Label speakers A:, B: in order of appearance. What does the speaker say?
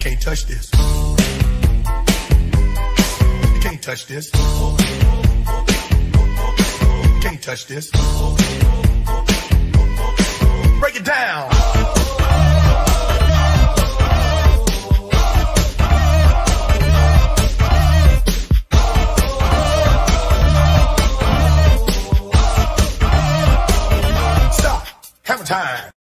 A: Can't touch this. You can't touch this. Can't touch this. Break it down. Stop. Hammer time.